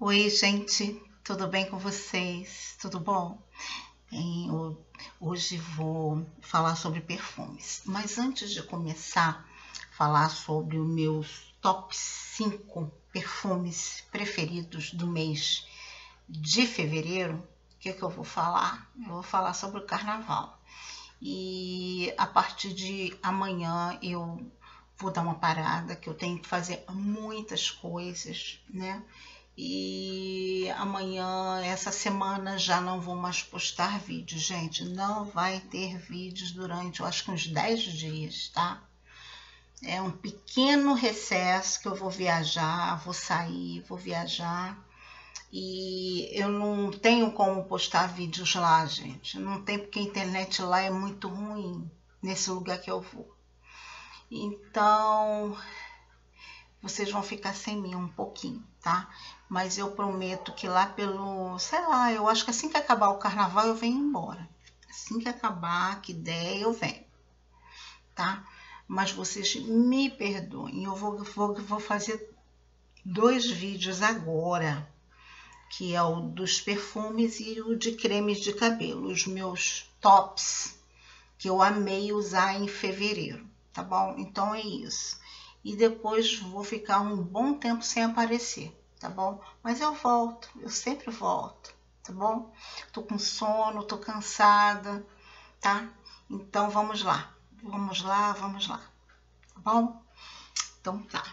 Oi, gente, tudo bem com vocês? Tudo bom? Hoje vou falar sobre perfumes, mas antes de começar a falar sobre os meus top 5 perfumes preferidos do mês de fevereiro, o que eu vou falar? Eu vou falar sobre o carnaval. E a partir de amanhã eu vou dar uma parada, que eu tenho que fazer muitas coisas, né? E amanhã, essa semana, já não vou mais postar vídeos, gente. Não vai ter vídeos durante, eu acho que uns 10 dias, tá? É um pequeno recesso que eu vou viajar, vou sair, vou viajar. E eu não tenho como postar vídeos lá, gente. Não tem, porque a internet lá é muito ruim, nesse lugar que eu vou. Então, vocês vão ficar sem mim um pouquinho, tá? Mas eu prometo que lá pelo, sei lá, eu acho que assim que acabar o carnaval eu venho embora. Assim que acabar, que der, eu venho, tá? Mas vocês me perdoem, eu vou fazer 2 vídeos agora, que é o dos perfumes e o de cremes de cabelo, os meus tops, que eu amei usar em fevereiro, tá bom? Então é isso. E depois vou ficar um bom tempo sem aparecer, tá bom? Mas eu volto, eu sempre volto, tá bom? Tô com sono, tô cansada, tá? Então vamos lá, tá bom? Então tá.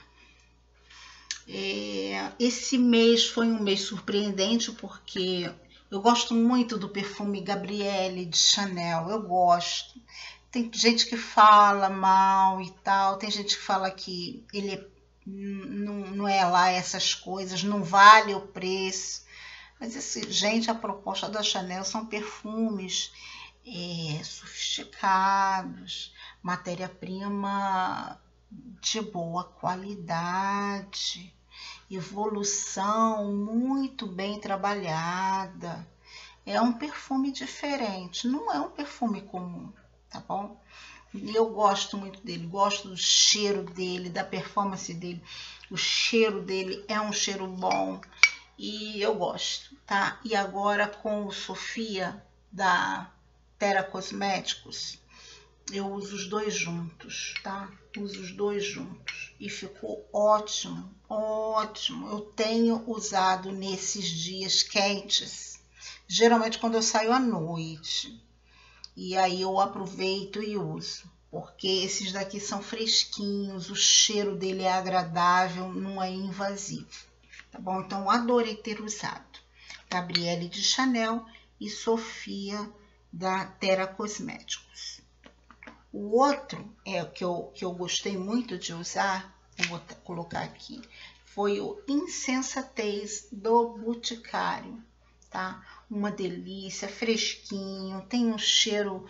Esse mês foi um mês surpreendente porque eu gosto muito do perfume Gabrielle de Chanel, eu gosto. Tem gente que fala mal e tal, tem gente que fala que ele não é lá essas coisas, não vale o preço. Mas, gente, a proposta da Chanel são perfumes sofisticados, matéria-prima de boa qualidade, evolução muito bem trabalhada. É um perfume diferente, não é um perfume comum, tá bom? E eu gosto muito dele, gosto do cheiro dele, da performance dele. O cheiro dele é um cheiro bom e eu gosto, tá? E agora com o Sofia da Terra Cosméticos, eu uso os dois juntos, tá? Uso os dois juntos e ficou ótimo, ótimo. Eu tenho usado nesses dias quentes, geralmente quando eu saio à noite. E aí eu aproveito e uso, porque esses daqui são fresquinhos, o cheiro dele é agradável, não é invasivo, tá bom? Então adorei ter usado. Gabrielle de Chanel e Sofia da Terra Cosméticos. O outro que eu gostei muito de usar, vou colocar aqui, foi o Insensatez do Boticário, tá? Uma delícia, fresquinho, tem um cheiro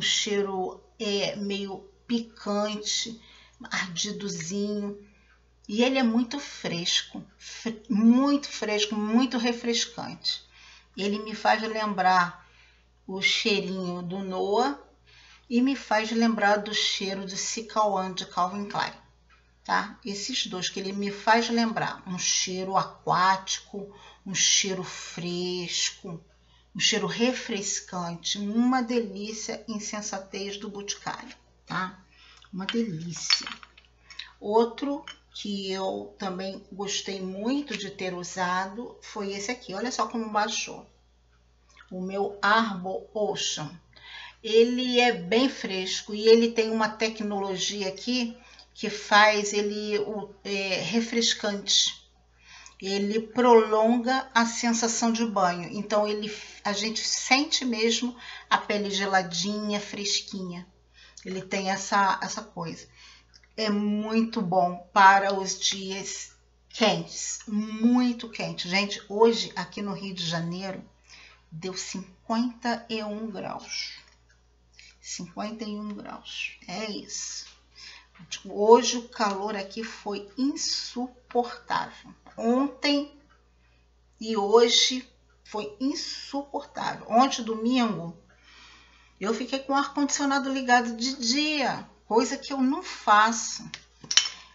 meio picante, ardidozinho, e ele é muito fresco, muito refrescante. Ele me faz lembrar o cheirinho do Noah e me faz lembrar do cheiro de Cicawan de Calvin Klein, tá? Esses dois que ele me faz lembrar, um cheiro aquático, um cheiro fresco, um cheiro refrescante, uma delícia. Insensatez do Boticário, tá? Uma delícia. Outro que eu também gostei muito de ter usado foi esse aqui. Olha só como baixou. O meu Arbor Ocean. Ele é bem fresco e ele tem uma tecnologia aqui que faz ele refrescante. Ele prolonga a sensação de banho. Então a gente sente mesmo a pele geladinha, fresquinha. Ele tem essa coisa. É muito bom para os dias quentes, muito quente. Gente, hoje aqui no Rio de Janeiro deu 51 graus. 51 graus, é isso. Hoje o calor aqui foi insuportável. Ontem e hoje foi insuportável. Ontem, domingo, eu fiquei com o ar-condicionado ligado de dia, coisa que eu não faço.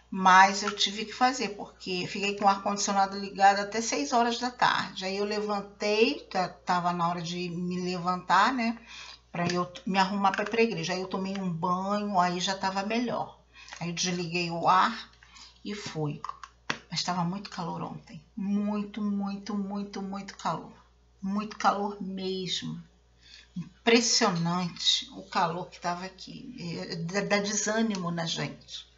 Mas eu tive que fazer, porque fiquei com o ar-condicionado ligado até 6 horas da tarde. Aí eu levantei, tava na hora de me levantar, né? Para eu me arrumar para ir para a igreja. Aí eu tomei um banho, aí já tava melhor. Aí eu desliguei o ar e fui. Mas estava muito calor ontem. Muito, muito, muito, muito calor. Muito calor mesmo. Impressionante o calor que estava aqui. Dá desânimo na gente.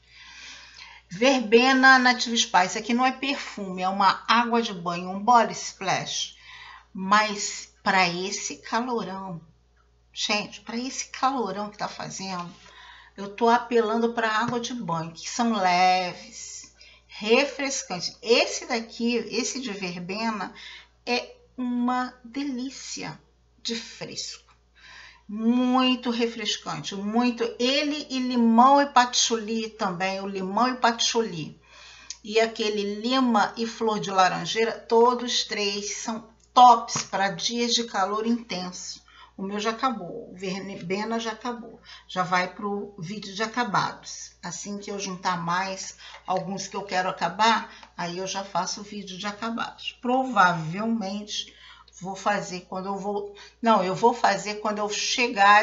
Verbena Nativa Spa. Isso aqui não é perfume, é uma água de banho, um body splash. Mas para esse calorão, gente, para esse calorão que tá fazendo, eu tô apelando para água de banho, que são leves, refrescantes. Esse daqui, esse de verbena, é uma delícia de fresco. Muito refrescante, muito. Ele e limão e patchouli também, o limão e patchouli. E aquele lima e flor de laranjeira, todos três são tops para dias de calor intenso. O meu já acabou, o verbena já acabou. Já vai para o vídeo de acabados. Assim que eu juntar mais alguns que eu quero acabar, aí eu já faço o vídeo de acabados. Provavelmente vou fazer quando eu vou... Não, eu vou fazer quando eu chegar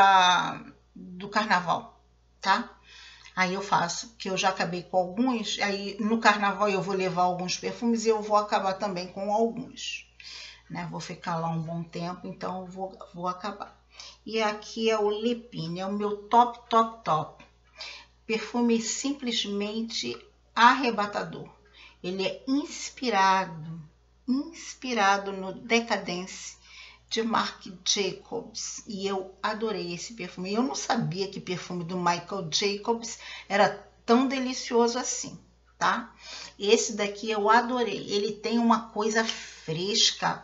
do carnaval, tá? Aí eu faço, que eu já acabei com alguns, aí no carnaval eu vou levar alguns perfumes e eu vou acabar também com alguns, né? Vou ficar lá um bom tempo, então eu vou acabar. E aqui é o Lepine, é o meu top, top, top. Perfume simplesmente arrebatador. Ele é inspirado no Decadence de Marc Jacobs, e eu adorei esse perfume. Eu não sabia que perfume do Michael Jacobs era tão delicioso assim, tá? Esse daqui eu adorei. Ele tem uma coisa fresca,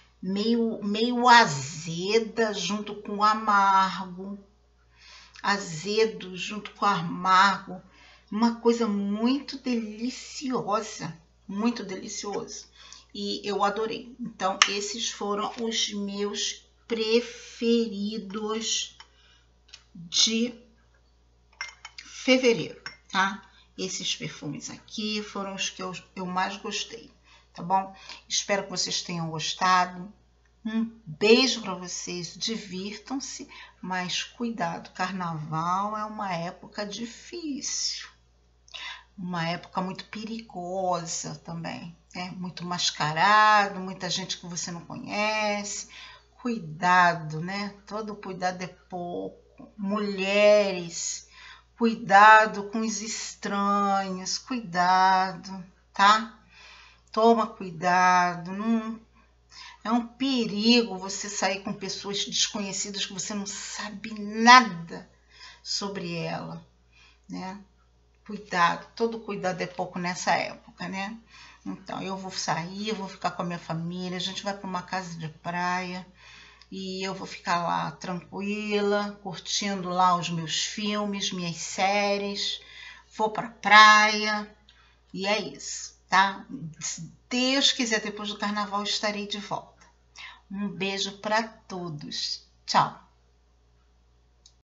meio azeda junto com amargo, azedo junto com amargo, uma coisa muito deliciosa, muito delicioso. E eu adorei. Então, esses foram os meus preferidos de fevereiro, tá? Esses perfumes aqui foram os que eu mais gostei, tá bom? Espero que vocês tenham gostado. Um beijo para vocês, divirtam-se, mas cuidado, carnaval é uma época difícil. Uma época muito perigosa também, né? Muito mascarado, muita gente que você não conhece. Cuidado, né? Todo cuidado é pouco. Mulheres, cuidado com os estranhos, cuidado, tá? Toma cuidado, não... É um perigo você sair com pessoas desconhecidas que você não sabe nada sobre ela, né? Cuidado, todo cuidado é pouco nessa época, né? Então, eu vou sair, eu vou ficar com a minha família, a gente vai para uma casa de praia e eu vou ficar lá tranquila, curtindo lá os meus filmes, minhas séries, vou para a praia e é isso, tá? Se Deus quiser, depois do carnaval eu estarei de volta. Um beijo para todos. Tchau!